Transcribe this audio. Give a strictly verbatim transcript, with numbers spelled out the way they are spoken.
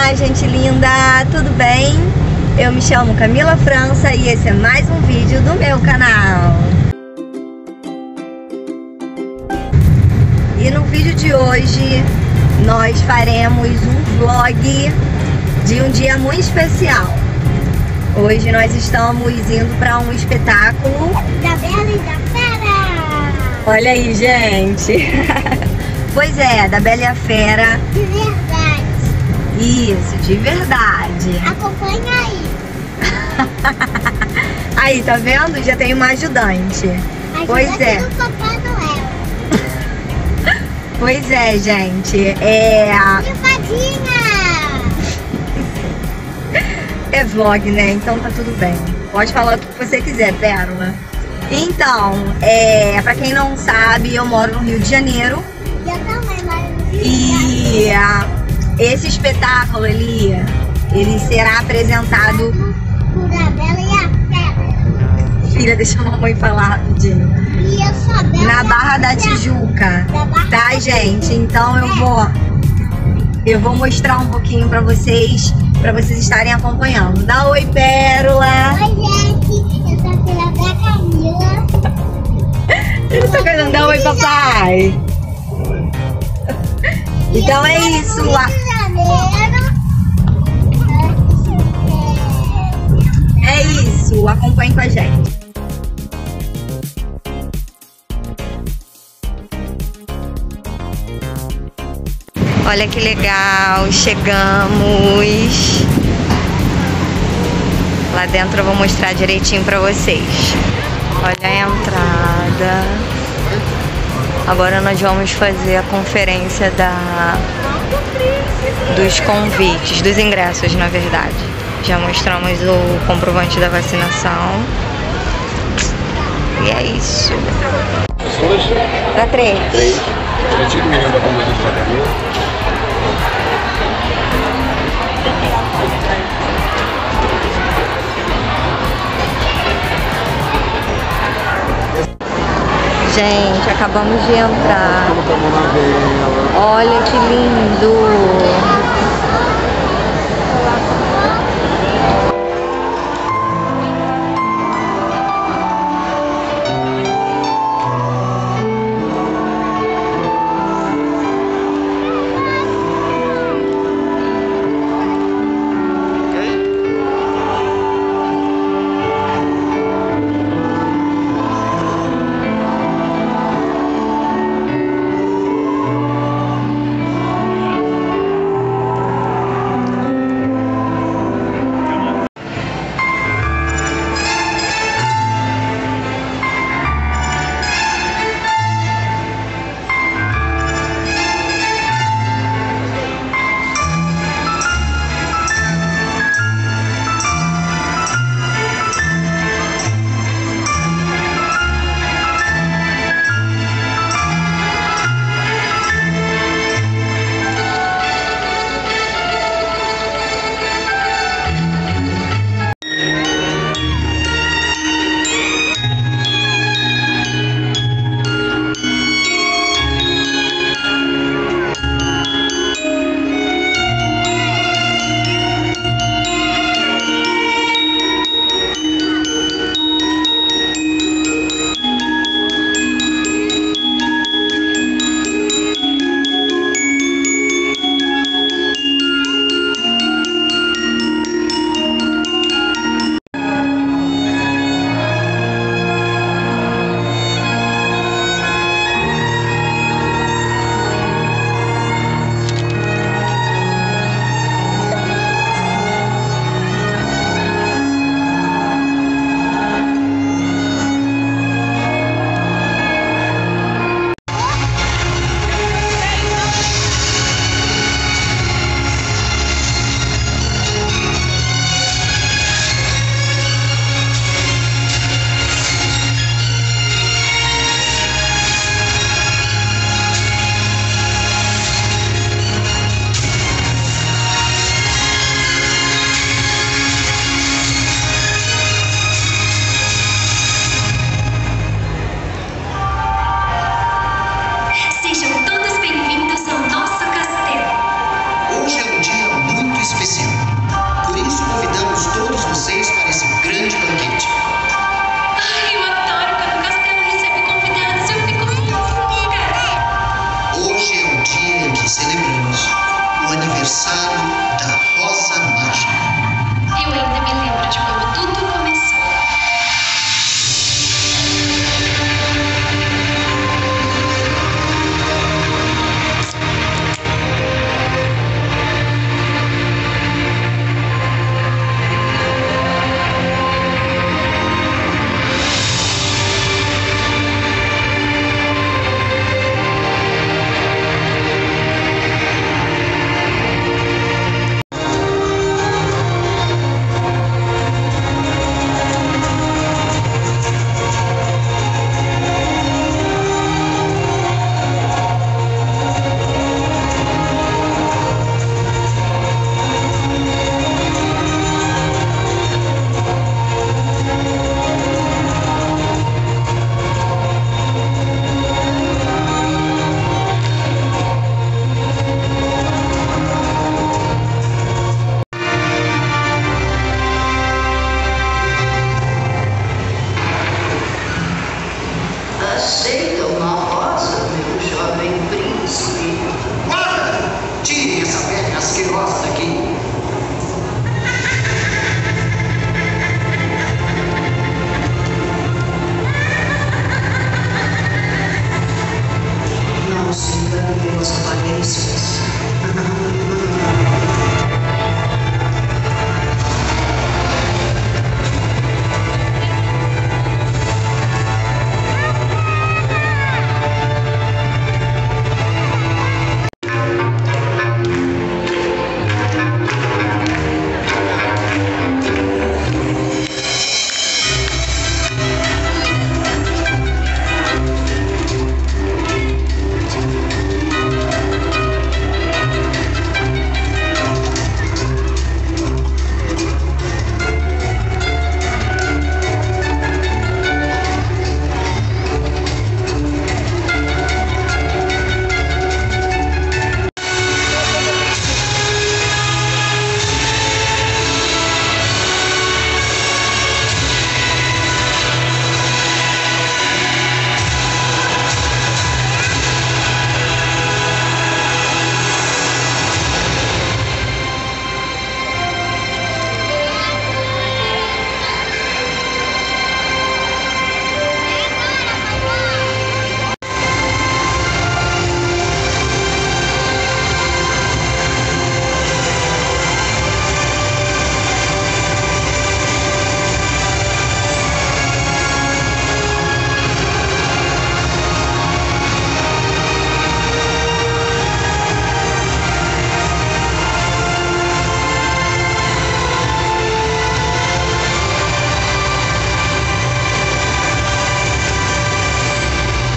Olá, gente linda, tudo bem? Eu me chamo Camila França e esse é mais um vídeo do meu canal. E no vídeo de hoje nós faremos um vlog de um dia muito especial. Hoje nós estamos indo para um espetáculo da Bela e da Fera. Olha aí, gente. Pois é, da Bela e a Fera. De verdade. Isso, de verdade. Acompanha aí. Aí, tá vendo? Já tem uma ajudante. Ajuda Pois é. do Papai Noel. Pois é, gente. É... E fadinha. É vlog, né? Então tá tudo bem. Pode falar o que você quiser, Pérola. Então, é... pra quem não sabe, eu moro no Rio de Janeiro. Eu também moro no Rio de E Janeiro. esse espetáculo, ele, ele será apresentado... Por a Bela e a Fera. Filha, deixa a mamãe falar rapidinho. E eu sou a Bela Na e a Barra da Fera. Tijuca. Da Barra Tá, da gente? Então eu vou... Eu vou mostrar um pouquinho pra vocês, pra vocês estarem acompanhando. Dá oi, Pérola! Oi, gente. Eu sou a filha da Camila. Ele tá querendo dar oi, papai! E Então eu é moro no isso Rio lá. de Janeiro. É isso, acompanhe com a gente. Olha que legal, chegamos. Lá dentro eu vou mostrar direitinho pra vocês. Olha a entrada. Agora nós vamos fazer a conferência da dos convites, dos ingressos, na verdade. Já mostramos o comprovante da vacinação. E é isso. Pra três. Três. Retiro o menino da comunidade de tratamento. Gente, acabamos de entrar. Vamos tomar uma vela. Olha que lindo!